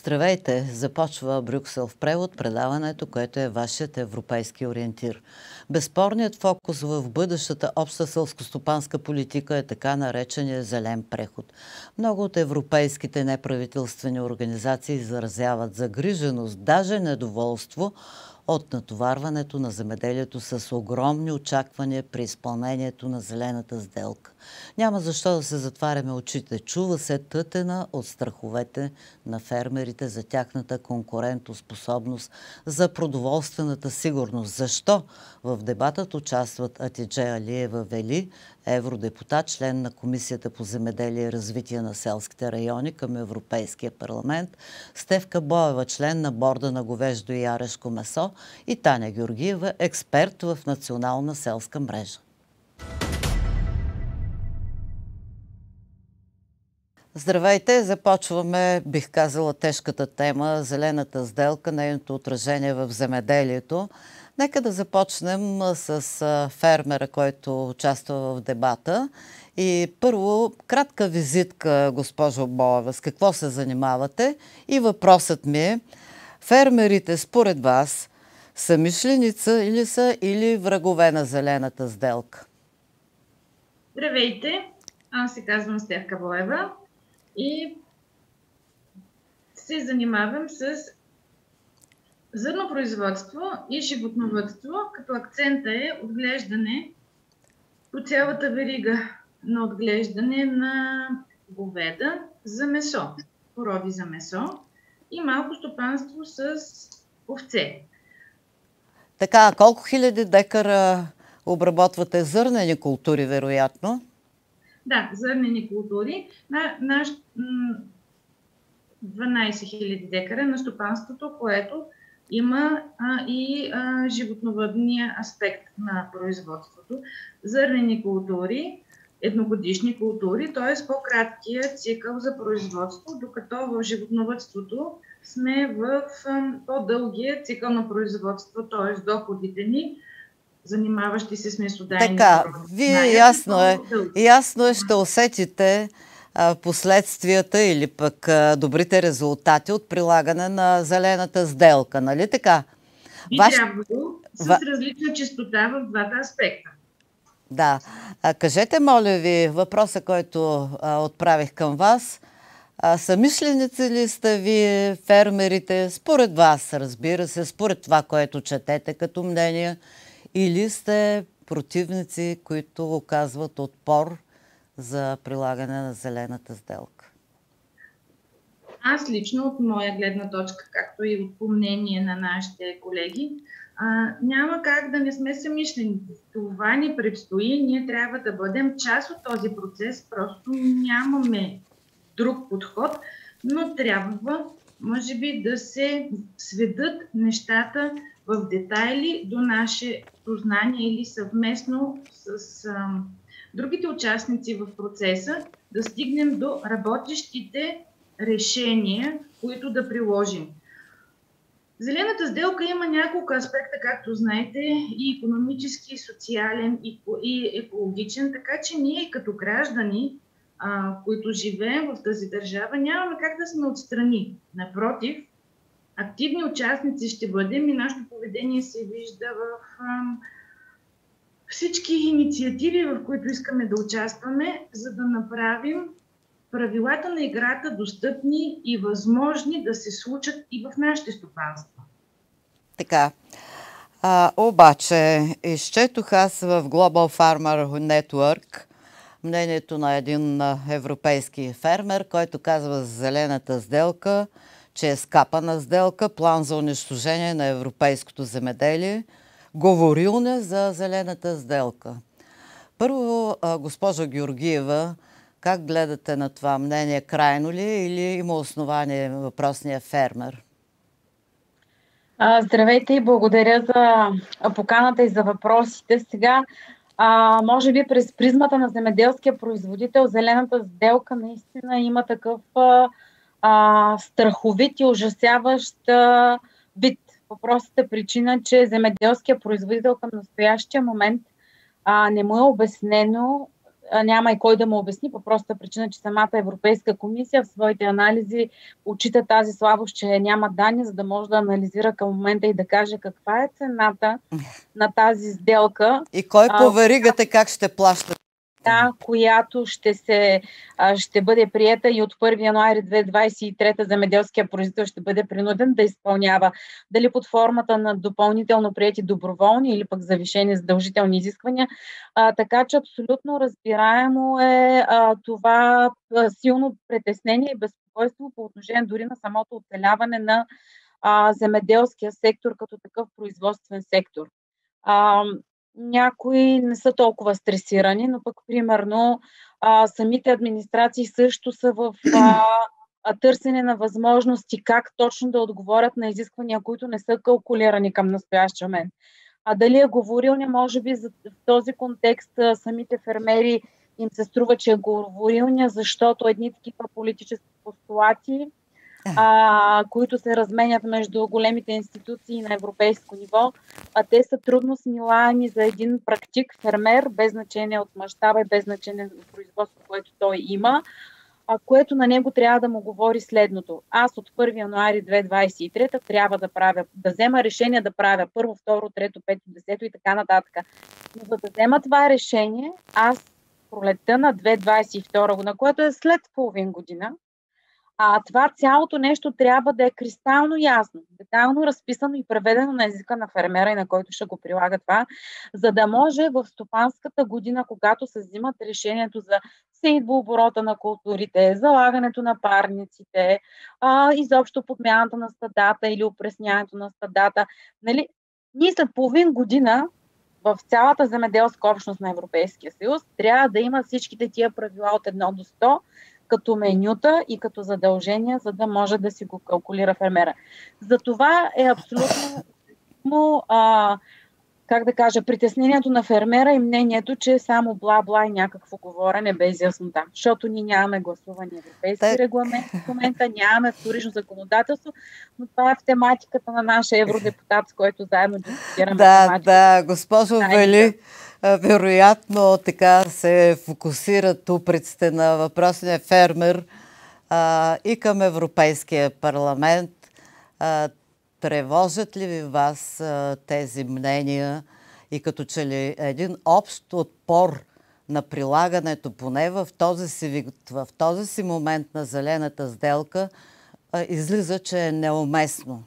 Здравейте! Започва Брюксел в превод, предаването, което е вашият европейски ориентир. Безспорният фокус в бъдещата обща селскостопанска политика е така наречения зелен преход. Много от европейските неправителствени организации изразяват загриженост, даже недоволство от натоварването на земеделието с огромни очаквания при изпълнението на зелената сделка. Няма защо да се затваряме очите. Чува се тътена от страховете на фермерите за тяхната конкурентоспособност, за продоволствената сигурност. Защо? В дебатът участват Атидже Алиева Вели, евродепутат, член на Комисията по земеделие и развитие на селските райони към Европейския парламент, Стефка Боева, член на борда на говеждо и ярешко месо, и Таня Георгиева, експерт в Национална селска мрежа. Здравейте! Започваме, бих казала, тежката тема – зелената сделка, нейното отражение в земеделието. Нека да започнем с фермера, който участва в дебата. И първо, кратка визитка, госпожо Боева, с какво се занимавате? И въпросът ми е, фермерите според вас съмишленици или са или врагове на зелената сделка? Здравейте! Аз се казвам Стефка Боева и се занимавам с зърнопроизводство и животновъдство, като акцента е отглеждане по цялата верига на отглеждане на говеда за месо, породи за месо и малко стопанство с овце. Така, колко хиляди декара обработвате зърнени култури, вероятно? Да, зърнени култури. Наш 12 000 декара на стопанството, което има и животновъдния аспект на производството. Зърнени култури, едногодишни култури, т.е. по-краткия цикъл за производство, докато в животновъдството сме в по-дългия цикъл на производство, т.е. доходите ни, занимаващи се с месодайни. Така, вие ясно е, ще усетите последствията или пък добрите резултати от прилагане на зелената сделка, нали така? Би трябвало с различна честота в двата аспекта. Да. Кажете, моля ви, въпроса, който отправих към вас. Съмишленици ли сте вие, фермерите, според вас, разбира се, според това, което четете като мнение, или сте противници, които оказват отпор за прилагане на зелената сделка? Аз лично, от моя гледна точка, както и от мнение на нашите колеги, няма как да не сме съмишленици. Това ни предстои, ние трябва да бъдем част от този процес, просто нямаме друг подход, но трябва, може би, да се сведат нещата в детайли до наше познание или съвместно с другите участници в процеса да стигнем до работещите решения, които да приложим. Зелената сделка има няколко аспекта, както знаете, и икономически, и социален, и екологичен, така че ние като граждани, които живеем в тази държава, нямаме как да сме отстрани. Напротив, активни участници ще бъдем и нашето поведение се вижда в всички инициативи, в които искаме да участваме, за да направим правилата на играта достъпни и възможни да се случат и в нашите стопанства. Така. Обаче, изчетох аз в Global Farmer Network мнението на един европейски фермер, който казва за зелената сделка, че е скапана сделка, план за унищожение на европейското земеделие. Говорил не за зелената сделка. Първо, госпожа Георгиева, как гледате на това мнение? Крайно ли или има основание въпросния фермер? Здравейте и благодаря за поканата и за въпросите. Сега, може би през призмата на земеделския производител, зелената сделка наистина има такъв страховит и ужасяващ вид. По простата причина, че земеделския производител към настоящия момент не му е обяснено няма и кой да му обясни, по проста причина, че самата Европейска комисия в своите анализи отчита тази слабост, че няма данни, за да може да анализира към момента и да каже каква е цената на тази сделка. И кой по веригата как ще плаща? Да, която ще бъде приета и от 1 януари 2023 земеделския производител ще бъде принуден да изпълнява. Дали под формата на допълнително приети доброволни или пък завишени задължителни изисквания. Така че абсолютно разбираемо е това силно притеснение и безпокойство по отношение дори на самото оцеляване на земеделския сектор като такъв производствен сектор. Някои не са толкова стресирани, но пък примерно самите администрации също са в търсене на възможности как точно да отговорят на изисквания, които не са калкулирани към настоящия момент. Дали е говорилня, може би в този контекст самите фермери им се струва, че е говорилня, защото едни такива политически постулати, които се разменят между големите институции на европейско ниво, те са трудно смилаеми за един практик, фермер, без значение от мащаба и без значение от производство, което той има, което на него трябва да му говори следното. Аз от 1 януари 2023 трябва да взема решение да правя първо, второ, трето, пето, десето и така нататък. Но за да взема това решение, аз пролетта на 2022 година, което е след половин година, това цялото нещо трябва да е кристално ясно, детайлно разписано и преведено на езика на фермера и на който ще го прилага това, за да може в стопанската година, когато се взимат решението за сеитбооборота на културите, залагането на парниците, изобщо подмяната на стадата или опресняването на стадата, нали, ние след половин година в цялата земеделска общност на Европейския съюз трябва да има всичките тия правила от 1 до 100, като менюта и като задължения, за да може да си го калкулира фермера. Затова е абсолютно притеснението на фермера и мнението, че само бла-бла и някакво говорене без яснота. Защото ние нямаме гласувани европейски регламент в момента, нямаме вторично законодателство, но това е в тематиката на нашия евродепутат, с който заедно дискутираме тематиката. Да, госпожо Вели, вероятно така се фокусират упреците на въпросния фермер и към Европейския парламент. Тревожат ли ви вас тези мнения и като че ли един общ отпор на прилагането, поне в този си момент на зелената сделка, излиза, че е неуместно?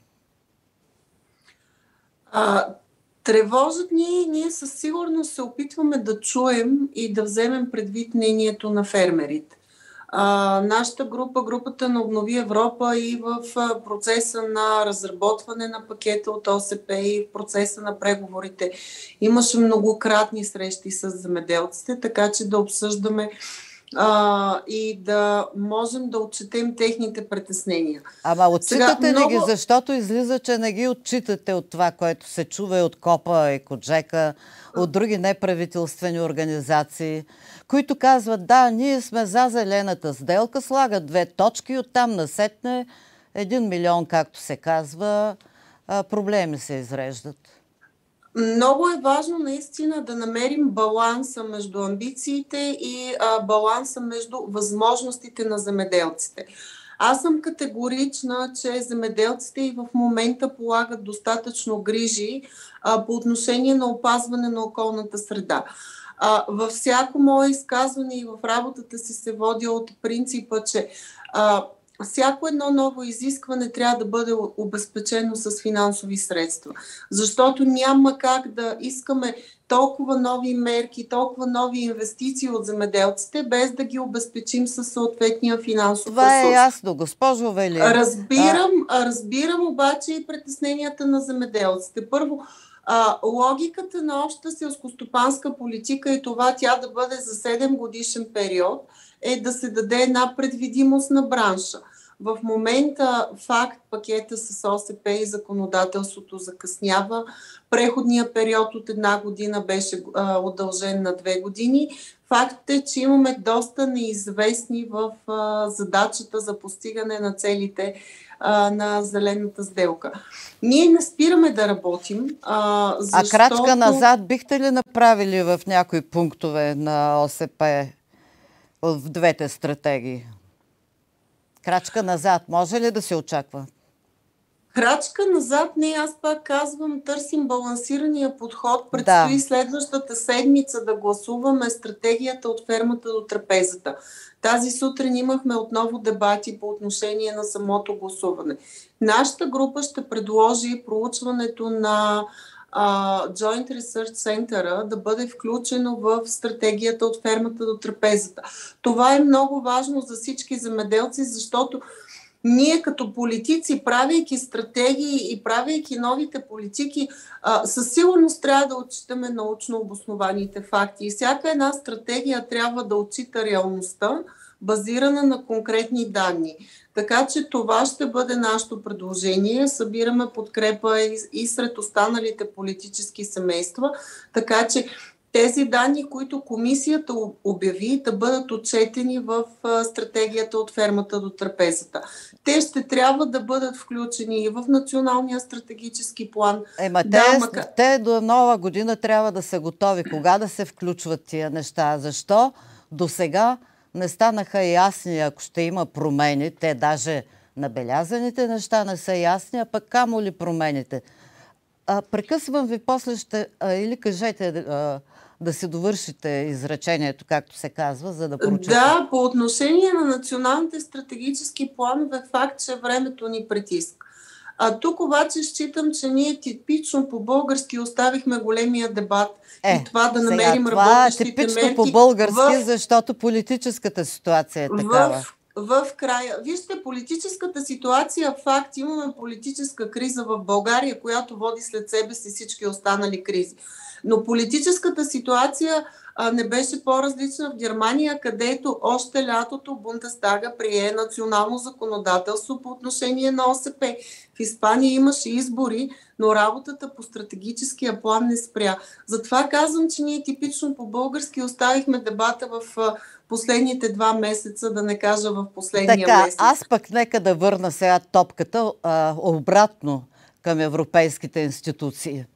Тревожат ни, ние със сигурност се опитваме да чуем и да вземем предвид мнението на фермерите. Нашата групата на Обнови Европа и в процеса на разработване на пакета от ОСП и в процеса на преговорите имаше многократни срещи с земеделците, така че да обсъждаме и да можем да отчетем техните притеснения. Ама отчитате ли ги, защото излиза, че не ги отчитате от това, което се чува и от КОПА, Екоджека, от други неправителствени организации, които казват, да, ние сме за зелената сделка, слагат 2 точки и оттам насетне 1 милион, както се казва, проблеми се изреждат. Много е важно наистина да намерим баланса между амбициите и баланса между възможностите на земеделците. Аз съм категорична, че земеделците и в момента полагат достатъчно грижи по отношение на опазване на околната среда. Във всяко мое изказване и в работата си се водя от принципа, че всяко едно ново изискване трябва да бъде обезпечено с финансови средства, защото няма как да искаме толкова нови мерки, толкова нови инвестиции от земеделците, без да ги обезпечим със съответния финансов ресурс. Това е ясно, госпожо Вели. Разбирам обаче и притесненията на земеделците. Първо, логиката на общата селскостопанска политика е това тя да бъде за 7 годишен период, е да се даде една предвидимост на бранша. В момента факт пакета с ОСП и законодателството закъснява. Преходният период от 1 година беше удължен на 2 години. Факт е, че имаме доста неизвестни в задачата за постигане на целите на зелената сделка. Ние не спираме да работим, защото... А крачка назад бихте ли направили в някои пунктове на ОСП в двете стратегии? Крачка назад може ли да се очаква? Крачка назад, не, аз пак казвам, търсим балансирания подход. Предстои следващата седмица да гласуваме стратегията от фермата до трапезата. Тази сутрин имахме отново дебати по отношение на самото гласуване. Нашата група ще предложи проучването на Joint Research Center да бъде включено в стратегията от фермата до трапезата. Това е много важно за всички земеделци, защото ние като политици, правейки стратегии и правейки новите политики, със сигурност трябва да отчитаме научно обоснованите факти. И всяка една стратегия трябва да отчита реалността, базирана на конкретни данни. Така че това ще бъде нашето предложение. Събираме подкрепа и сред останалите политически семейства, така че тези данни, които комисията обяви, да бъдат отчетени в стратегията от фермата до трапезата. Те ще трябва да бъдат включени и в националния стратегически план. Те до нова година трябва да са готови. Кога да се включват тия неща? Защо до сега не станаха ясни, ако ще има промени? Те даже набелязаните неща не са ясни, а пък камо ли промените? Прекъсвам ви, после ще... или кажете... да си довършите изречението, както се казва, за да прочете. Да, по отношение на националните стратегически планове, факт, че времето ни притиска. Тук обаче считам, че ние типично по-български оставихме големия дебат и това да намерим работещите мерки. Това е типично по-български, защото политическата ситуация е такава. В края. Вижте, политическата ситуация, факт, имаме политическа криза в България, която води след себе си всички останали кризи. Но политическата ситуация не беше по-различна в Германия, където още лятото Бундестага прие национално законодателство по отношение на ОСП. В Испания имаше избори, но работата по стратегическия план не спря. Затова казвам, че ние типично по-български оставихме дебата в последните 2 месеца, да не кажа в последния месец. Аз пък нека да върна сега топката обратно към европейските институции.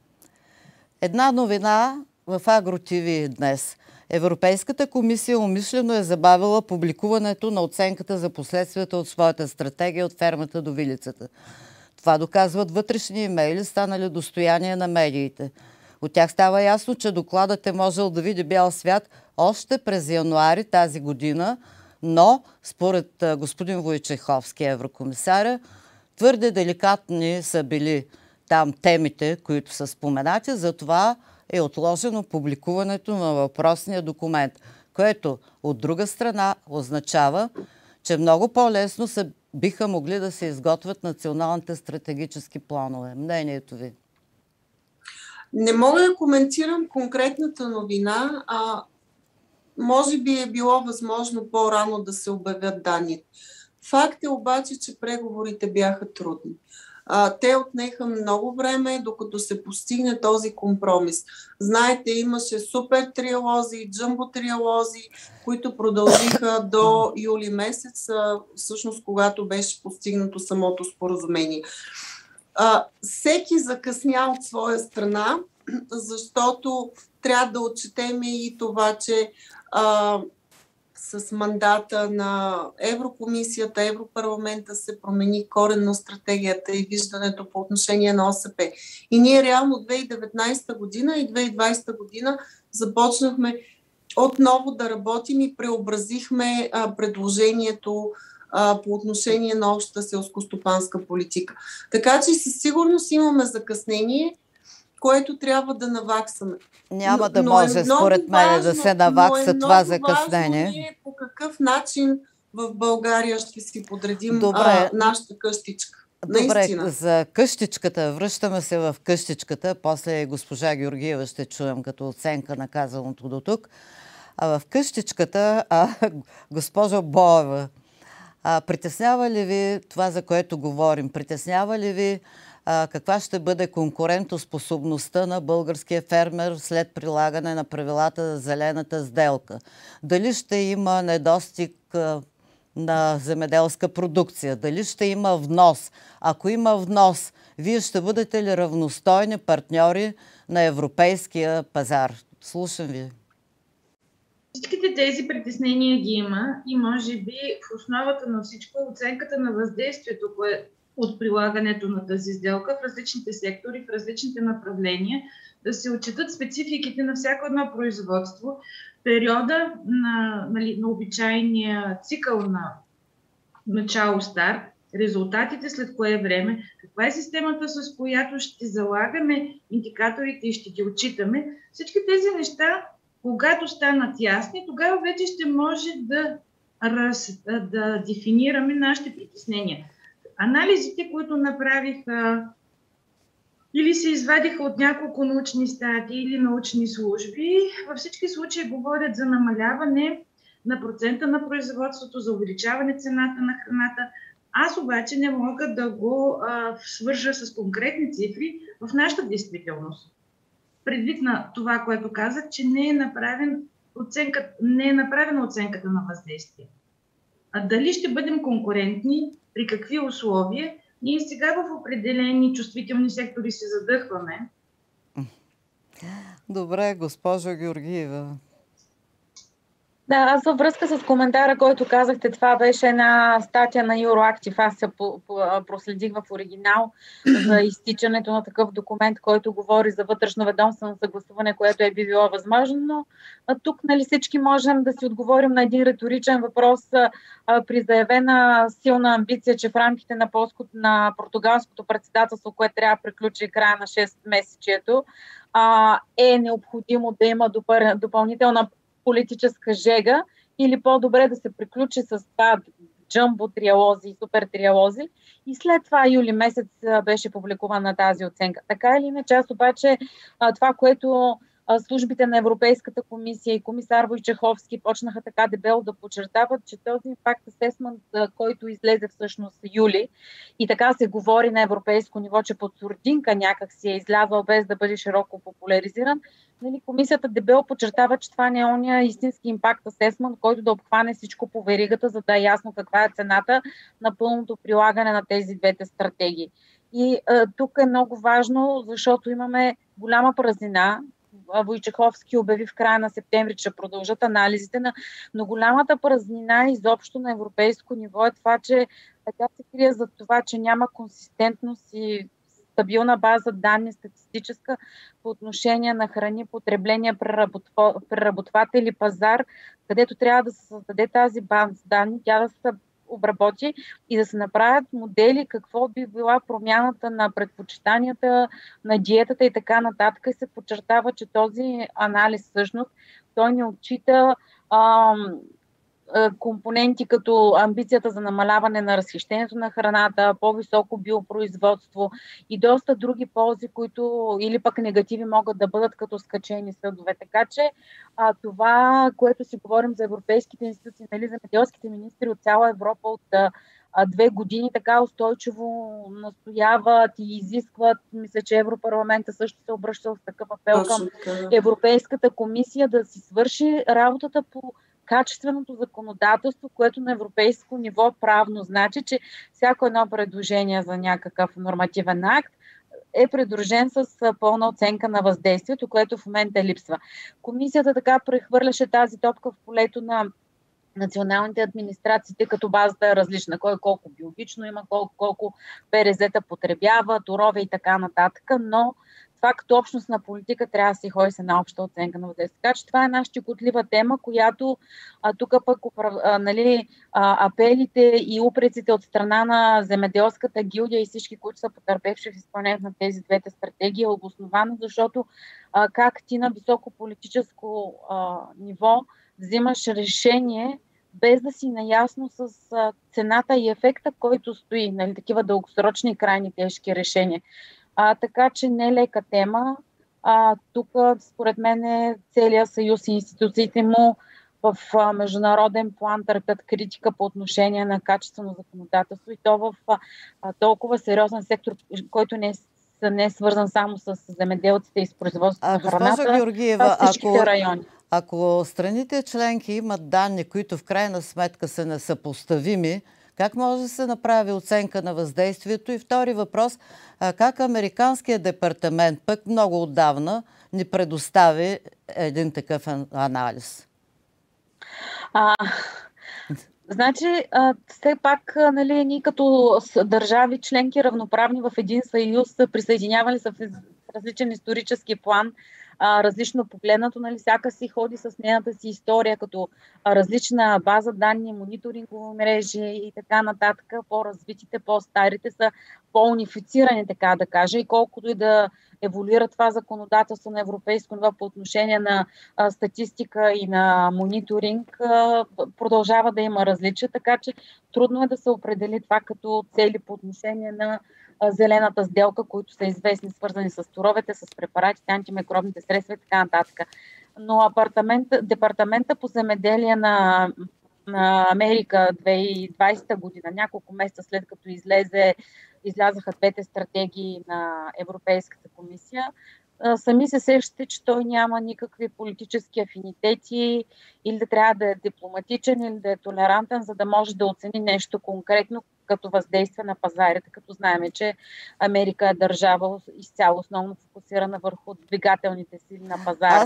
Една новина в Агро ТВ днес. Европейската комисия умишлено е забавила публикуването на оценката за последствията от своята стратегия от фермата до вилицата. Това доказват вътрешни имейли, станали достояние на медиите. От тях става ясно, че докладът е можел да види бял свят още през януари тази година, но според господин Войчеховски, еврокомисаря, твърде деликатни са били там темите, които са споменати, затова е отложено публикуването на въпросния документ, което от друга страна означава, че много по-лесно биха могли да се изготвят националните стратегически планове. Мнението ви? Не мога да коментирам конкретната новина, може би е било възможно по-рано да се обявят данните. Факт е обаче, че преговорите бяха трудни. Те отнеха много време, докато се постигне този компромис. Знаете, имаше супер триалози, джамбо триалози, които продължиха до юли месец, всъщност когато беше постигнато самото споразумение. Всеки закъсня от своя страна, защото трябва да отчетем и това, че с мандата на Еврокомисията, Европарламента се промени коренно стратегията и виждането по отношение на ОСП. И ние реално 2019 година и 2020 година започнахме отново да работим и преобразихме предложението по отношение на общата селскостопанска политика. Така че със сигурност имаме закъснение, което трябва да наваксаме. Няма да може, според мен, да се навакса това закъснение. Важно по какъв начин в България ще си подредим нашата къщичка. Добре, за къщичката, връщаме се в къщичката, после госпожа Георгиева ще чуем като оценка на казаното до тук. А в къщичката, госпожа Боева, Притеснява ли ви това, за което говорим? Притеснява ли ви каква ще бъде конкурентоспособността на българския фермер след прилагане на правилата за зелената сделка? Дали ще има недостиг на земеделска продукция? Дали ще има внос? Ако има внос, вие ще бъдете ли равностойни партньори на европейския пазар? Слушам ви. Всичките тези притеснения ги има и може би в основата на всичко е оценката на въздействието от прилагането на тази сделка в различните сектори, в различните направления, да се отчитат спецификите на всяко едно производство, периода на обичайния цикъл на начало-старт, резултатите след кое време, каква е системата, с която ще залагаме индикаторите и ще ги отчитаме. Всички тези неща, когато станат ясни, тогава вече ще може да дефинираме нашите притеснения. Анализите, които направиха или се извадиха от няколко научни статии или научни служби, във всички случаи говорят за намаляване на процента на производството, за увеличаване цената на храната. Аз обаче не мога да го свържа с конкретни цифри в нашата действителност. Предвид на това, което казах, че не е направена оценката на въздействие. А дали ще бъдем конкурентни, при какви условия, ние сега в определени чувствителни сектори се задъхваме. Добре, госпожо Георгиева. Да, аз във връзка с коментара, който казахте, това беше една статия на Euroactive. Аз се проследих в оригинал за изтичането на такъв документ, който говори за вътрешноведомствено съгласуване, което е било възможно. Но тук всички можем да си отговорим на един риторичен въпрос при заявена силна амбиция, че в рамките на португалското председателство, което трябва да приключи края на 6 месечието, е необходимо да има допълнителна политическа жега или по-добре да се приключи с това джамбо триалози, супер триалози и след това юли месец беше публикувана тази оценка. Така или иначе, аз обаче това, което службите на Европейската комисия и комисар Войчеховски почнаха така дебело да подчертават, че този Impact Assessment, който излезе всъщност юли и така се говори на европейско ниво, че под сурдинка някак си е излязъл без да бъде широко популяризиран, комисията дебело подчертава, че това не е ония истински Impact Assessment, който да обхване всичко по веригата, за да е ясно каква е цената на пълното прилагане на тези двете стратегии. И тук е много важно, защото имаме голяма празнина. Войчеховски обяви в края на септември, че продължат анализите, но голямата празнина изобщо на европейско ниво е това, че така се крие за това, че няма консистентност и стабилна база данни, статистическа по отношение на храни, потребление, преработватели, пазар, където трябва да се създаде тази база данни, тя да се обработи и да се направят модели какво би била промяната на предпочитанията, на диетата и така нататък. И се подчертава, че този анализ всъщност той не отчита компоненти като амбицията за намаляване на разхищението на храната, по-високо биопроизводство и доста други ползи, които или пък негативи могат да бъдат като скачени съдове. Така че това, което си говорим за европейските институции, земеделските министри от цяла Европа от 2 години така устойчиво настояват и изискват. Мисля, че Европарламента също се обръща с такъв апел към Европейската комисия да си свърши работата по качественото законодателство, което на европейско ниво правно значи, че всяко едно предложение за някакъв нормативен акт е придружен с пълна оценка на въздействието, което в момента липсва. Комисията така прехвърляше тази топка в полето на националните администрации, като базата е различна. Кой колко биологично има, колко ПРЗ-та потребява, торове и така нататък, но това като общностна политика трябва да се ходи с една обща оценка на въздействие. Така че това е една щекотлива тема, която тук пък апелите и упреците от страна на земеделската гилдия и всички, които са потърпевши в изпълнението на тези двете стратегии е обосновано, защото как ти на високо политическо ниво взимаш решение без да си наясно с цената и ефекта, който стои, такива дългосрочни и крайни тежки решения. Така че не е лека тема. Тук, според мен, целият съюз и институциите му в международен план търпят критика по отношение на качествено законодателство и то в толкова сериозен сектор, който не е свързан само с земеделците и с производството на храната, госпожа Георгиева, всичките райони. Ако страните членки имат данни, които в крайна сметка са несъпоставими, как може да се направи оценка на въздействието? И втори въпрос, как Американският департамент пък много отдавна ни предостави един такъв анализ? Значи, все пак, нали, ние като държави членки равноправни в един съюз, присъединявали са в различен исторически план, различно погледнато, нали, всяка си ходи с нейната си история, като различна база данни, мониторингови мрежи и така нататък. По-развитите, по-старите са по-унифицирани, така да кажа, и колкото и да еволюира това законодателство на европейско ниво по отношение на статистика и на мониторинг, продължава да има различия, така че трудно е да се определи това като цели по отношение на зелената сделка, които са известни, свързани с торовете, с препаратите, антимикробните средства и така нататък. Но Департамента по земеделие на Америка 2020 година, няколко месеца след като излязаха двете стратегии на Европейската комисия, сами се сещате, че той няма никакви политически афинитети или да трябва да е дипломатичен или да е толерантен, за да може да оцени нещо конкретно като въздействие на пазарите, като знаем, че Америка е държава изцяло основно фокусирана върху двигателните сили на пазара.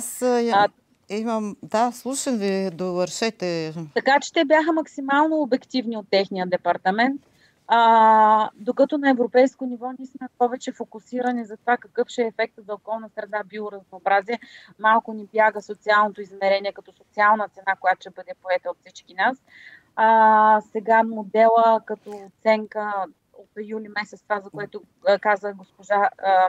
Слушам ви, довършете. Така че те бяха максимално обективни от техния департамент. Докато на европейско ниво ние сме повече фокусирани за това какъв ще е ефектът за околна среда, биоразнообразие. Малко ни бяга социалното измерение като социална цена, която ще бъде поета от всички нас. Сега модела като оценка от юли месец, това, за което каза госпожа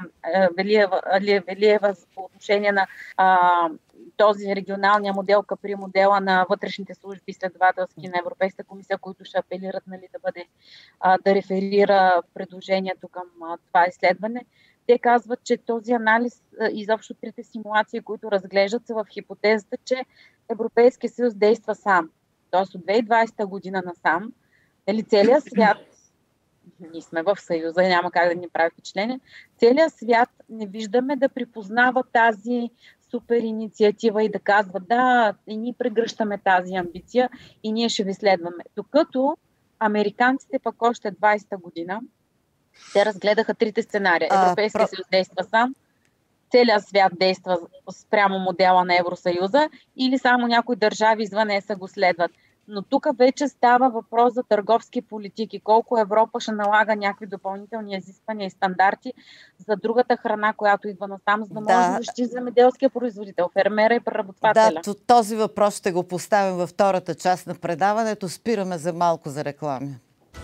Велиева по отношение на този регионалния модел, капри модела на вътрешните служби изследователски на Европейската комисия, които ще апелират, нали, да реферира предложението към това изследване. Те казват, че този анализ, изобщо трите симулации, които разглеждат, са в хипотезата, че Европейския съюз действа сам. Тоест от 2020 година насам, целият свят, ние сме в Съюза и няма как да ни прави впечатление, целият свят не виждаме да припознава тази супер инициатива и да казва, да, и ние прегръщаме тази амбиция и ние ще ви следваме. Докато американците пък още 20-та година, те разгледаха трите сценария. Европейския съюз действа сам, целият свят действа спрямо модела на Евросъюза или само някои държави извън ЕСА го следват. Но тук вече става въпрос за търговски политики. Колко Европа ще налага някакви допълнителни изисквания и стандарти за другата храна, която идва насам, за да може да защити земеделския производител, фермера и преработвателя. Да, този въпрос ще го поставим във втората част на предаването. Спираме за малко за реклами.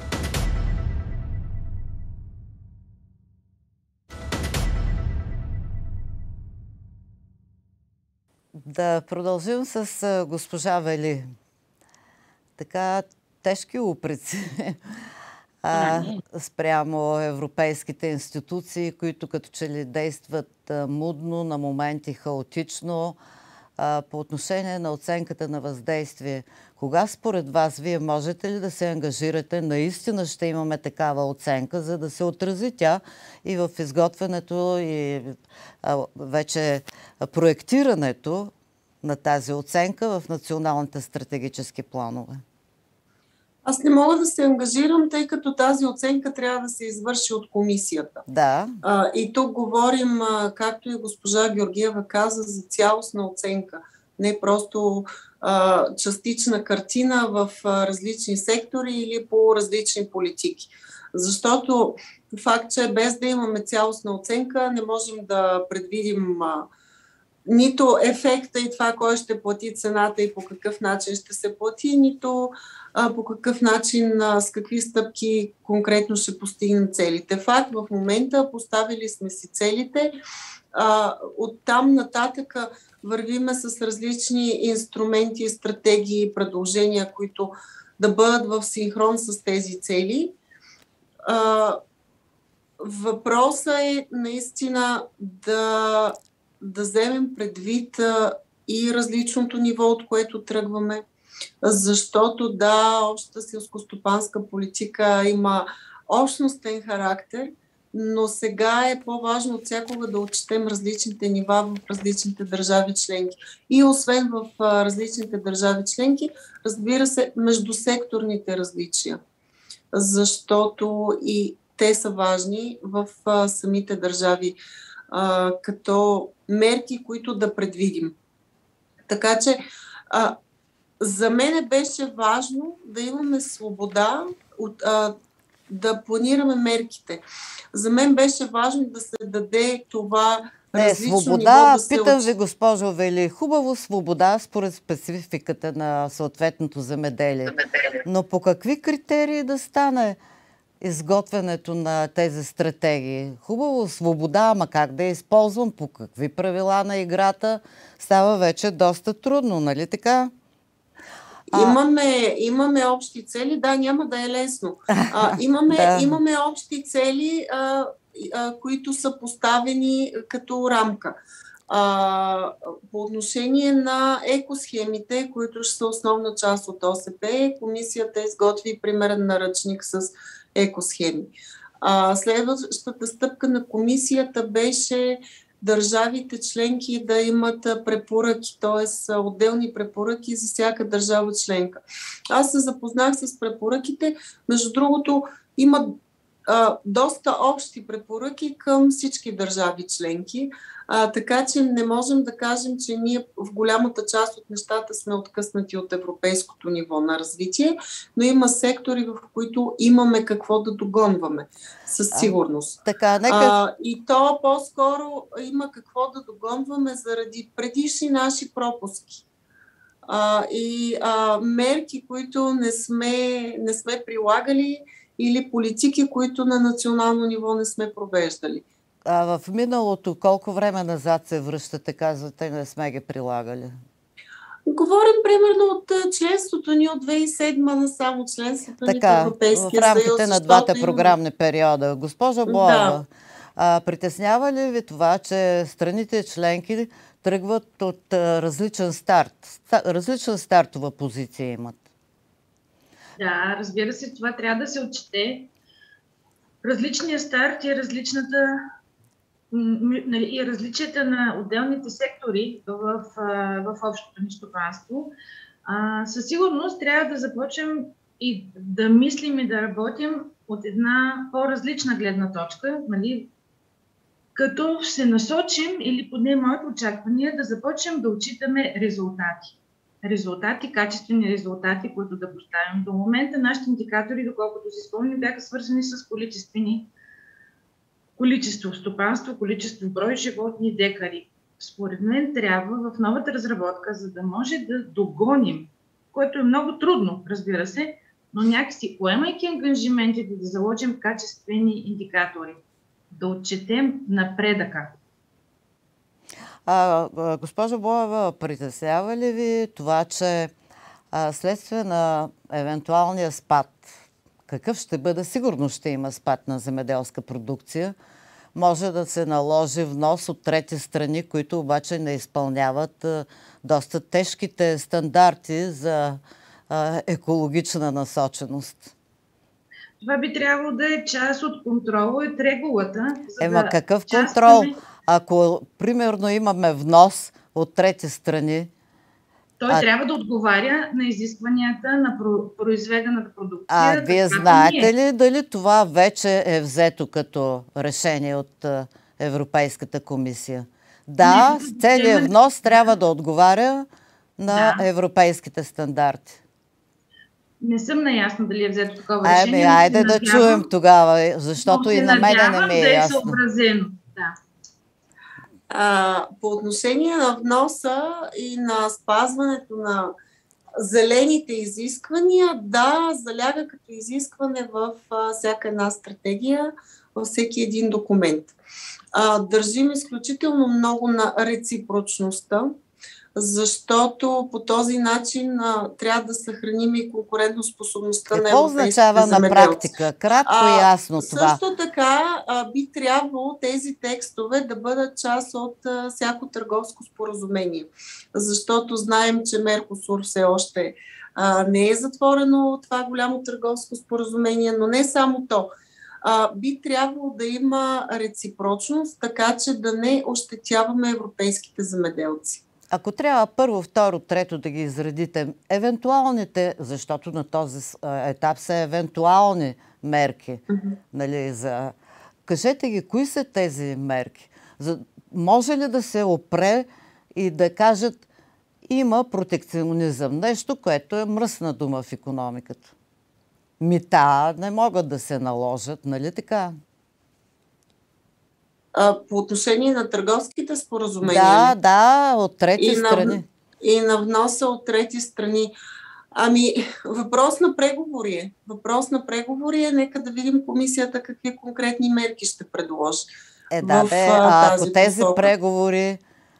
Да продължим с госпожа Вели. Така тежки упреци спрямо европейските институции, които като че ли действат мудно, на моменти хаотично, по отношение на оценката на въздействие. Кога според вас вие можете ли да се ангажирате? Наистина ще имаме такава оценка, за да се отрази тя и в изготвянето и вече проектирането на тази оценка в националните стратегически планове? Аз не мога да се ангажирам, тъй като тази оценка трябва да се извърши от комисията. Да. И тук говорим, както и госпожа Георгиева каза, за цялостна оценка. Не просто частична картина в различни сектори или по различни политики. Защото факт, че без да имаме цялостна оценка, не можем да предвидим нито ефекта и това, кой ще плати цената и по какъв начин ще се плати, нито по какъв начин, с какви стъпки конкретно ще постигнем целите. Факт, в момента поставили сме си целите, оттам нататък вървиме с различни инструменти, стратегии, предложения, които да бъдат в синхрон с тези цели. Въпросът е наистина да вземем предвид и различното ниво, от което тръгваме. Защото да, общата селскостопанска политика има общностен характер, но сега е по-важно от всякога да отчетем различните нива в различните държави членки. И освен в различните държави членки, разбира се, междусекторните различия. Защото и те са важни в самите държави, като мерки, които да предвидим. Така че за мен беше важно да имаме свобода да планираме мерките. За мен беше важно да се даде това различно свобода, ниво да се питам ви, госпожо Вели, хубаво свобода според спецификата на съответното земеделие. Но по какви критерии да стане изготвянето на тези стратегии? Хубаво, свобода, ама как да я използвам, по какви правила на играта, става вече доста трудно, нали така? Имаме общи цели, да, няма да е лесно. Имаме общи цели, които са поставени като рамка. По отношение на екосхемите, които ще са основна част от ОСП, комисията изготви примерен наръчник с екосхеми. Следващата стъпка на комисията беше държавите членки да имат препоръки, т.е. отделни препоръки за всяка държава членка. Аз се запознах с препоръките. Между другото, има доста общи препоръки към всички държави членки, така че не можем да кажем, че ние в голямата част от нещата сме откъснати от европейското ниво на развитие, но има сектори, в които имаме какво да догонваме със сигурност. И то по-скоро има какво да догонваме заради предишни наши пропуски. Мерки, които не сме прилагали, или политики, които на национално ниво не сме провеждали. В миналото колко време назад се връщате, казвате, не сме ги прилагали? Говорим примерно от членството ни от 2007 на само членството ни в Европейския съюз. В рамките на двата програмни периода. Госпожа Боева, притеснява ли ви това, че страните членки тръгват от различен старт? Различна стартова позиция имат? Да, разбира се, това трябва да се отчете. Различният старт и различията на отделните сектори в общото ни стопанство. Със сигурност трябва да започнем и да мислим и да работим от една по-различна гледна точка, нали? Като се насочим, или поне моите очаквания, да започнем да отчитаме резултати, качествени резултати, които да поставим. До момента нашите индикатори, доколкото си спомням, бяха свързани с количество стопанство, количество брой животни, декари. Според мен трябва в новата разработка, за да може да догоним, което е много трудно, разбира се, но някакси поемайки ангажиментите да заложим качествени индикатори, да отчетем напредъка. Госпожо Боева, притеснява ли ви това, че следствие на евентуалния спад, какъв ще бъде, сигурно ще има спад на земеделска продукция, може да се наложи внос от трети страни, които обаче не изпълняват доста тежките стандарти за екологична насоченост? Това би трябвало да е част от контрола и регулата. Какъв контрол? Ако, примерно, имаме внос от трети страни... Той трябва да отговаря на изискванията на произведената продукция. Вие знаете ли дали това вече е взето като решение от Европейската комисия? Да, целият внос трябва да отговаря на европейските стандарти. Не съм наясна дали е взето такова решение. Айде да чуем тогава, защото и на мен не ми е ясно. Съобразено. Да. По отношение на вноса и на спазването на зелените изисквания, да, заляга като изискване в всяка една стратегия, във всеки един документ. Държим изключително много на реципрочността, защото по този начин трябва да съхраним и конкурентоспособността на Какво европейските означава на земеделци. практика? Кратко и ясно това. Също така би трябвало тези текстове да бъдат част от всяко търговско споразумение, защото знаем, че Меркосур все още не е затворено това голямо търговско споразумение, но не само то. Би трябвало да има реципрочност, така че да не ощетяваме европейските земеделци. Ако трябва първо, второ, трето да ги изредите, евентуалните, защото на този етап са евентуални мерки, нали, кажете ги, кои са тези мерки? Може ли да се опре и да кажат, има протекционизъм, нещо, което е мръсна дума в икономиката? Мита не могат да се наложат, нали така? По отношение на търговските споразумения. Да, от трети страни. И на вноса от трети страни. Въпрос на преговори е. Нека да видим комисията какви конкретни мерки ще предложи. Ако тези преговори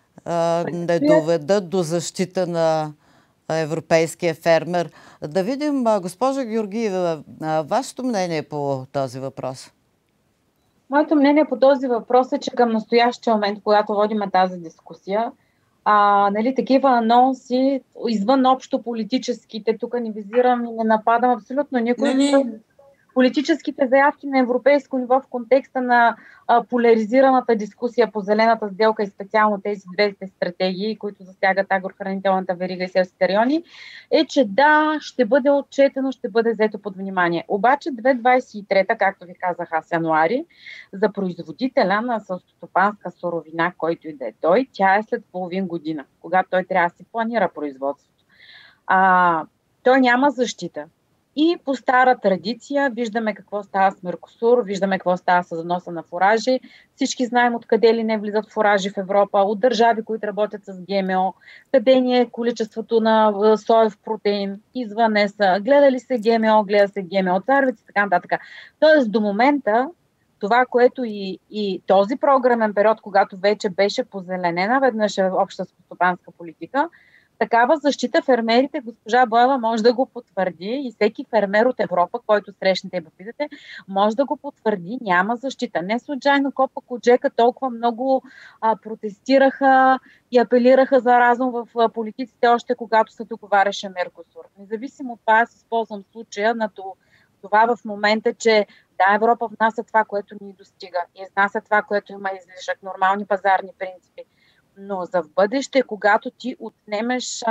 не доведат до защита на европейския фермер. Да видим, госпожа Георгиева, вашето мнение по този въпрос? Моето мнение по този въпрос е, че към настоящия момент, когато водим тази дискусия, такива анонси, извън общо политическите, тук не визирам и не нападам абсолютно никой. Политическите заявки на европейско ниво в контекста на поляризираната дискусия по зелената сделка и специално тези двете стратегии, които засягат агрохранителната верига и селските райони, е, че да, ще бъде отчетено, ще бъде взето под внимание. Обаче 2023, както ви казах аз, януари, за производителя на селскостопанска суровина, който и да е той, тя е след половин година, когато той трябва да си планира производството. Той няма защита. И по стара традиция виждаме какво става с Меркосур, виждаме какво става с вноса на фуражи. Всички знаем откъде ли не влизат фуражи в Европа, от държави, които работят с ГМО, къде ни е количеството на соев протеин, извън ЕСА, гледа ли се ГМО, гледа се ГМО царевици и така нататък. Тоест до момента това, което и този програмен период, когато вече беше позеленена веднъж обща стопанска политика, такава защита фермерите, госпожа Боева може да го потвърди и всеки фермер от Европа, който срещнете и попитате, може да го потвърди, няма защита. Не случайно Копа Коджека толкова много протестираха и апелираха за разум в политиците, още когато се договаряше Меркосур. Независимо от това, аз използвам случая на това в момента, че да, Европа внася това, което ни достига, изнася това, което има излишък, нормални пазарни принципи. Но за в бъдеще, когато ти отнемеш,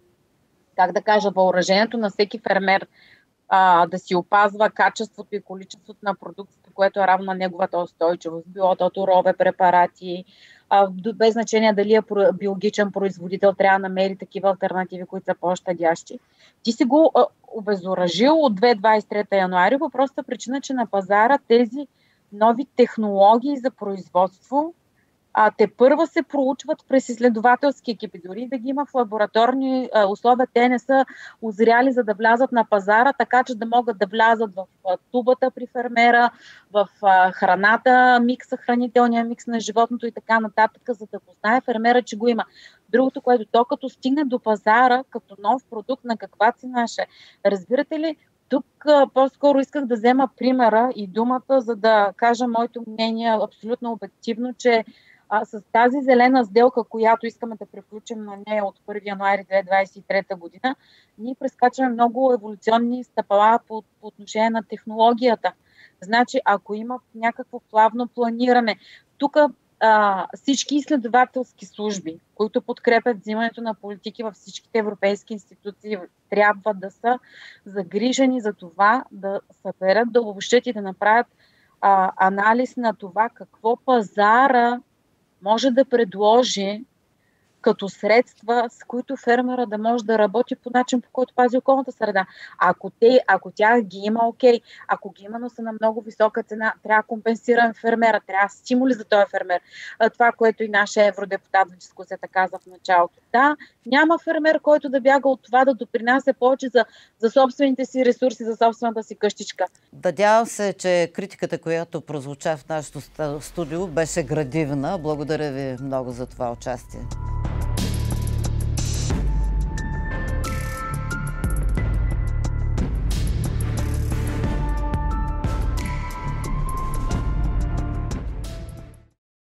въоръжението на всеки фермер да си опазва качеството и количеството на продукцията, което е равно на неговата устойчивост, било то торове, препарати, без значение дали е биологичен производител, трябва да намери такива алтернативи, които са по-щадящи. Ти си го обезоръжил от 2023 януари по проста причина, че на пазара тези нови технологии за производство те първа се проучват през изследователски екипи. Дори да ги има в лабораторни условия, те не са озряли за да влязат на пазара, така че да могат да влязат в тубата при фермера, в храната, хранителния микс на животното и така нататък, за да го знае фермера, че го има. Другото, което то като стигне до пазара, като нов продукт, на каква цена ще? Разбирате ли? Тук по-скоро исках да взема примера и думата, за да кажа моето мнение абсолютно обективно, че с тази зелена сделка, която искаме да приключим на нея от 1 януари 2023 година, ние прескачаме много еволюционни стъпала по отношение на технологията. Значи, ако има някакво плавно планиране, тук всички изследователски служби, които подкрепят взимането на политики във всичките европейски институции, трябва да са загрижени за това да съберат, да обобщят и да направят анализ на това какво пазара може да предложи като средства, с които фермера да може да работи по начин, по който пази околната среда. Ако тя ги има, окей. Ако ги има, но са на много висока цена, трябва да компенсираме фермера, трябва стимули за този фермер. Това, което и нашия евродепутат в дискусията каза в началото. Да, няма фермер, който да бяга от това да допринася повече за собствените си ресурси, за собствената си къщичка. Надявам се, че критиката, която прозвуча в нашото студио, беше градивна. Благодаря ви много за това участие.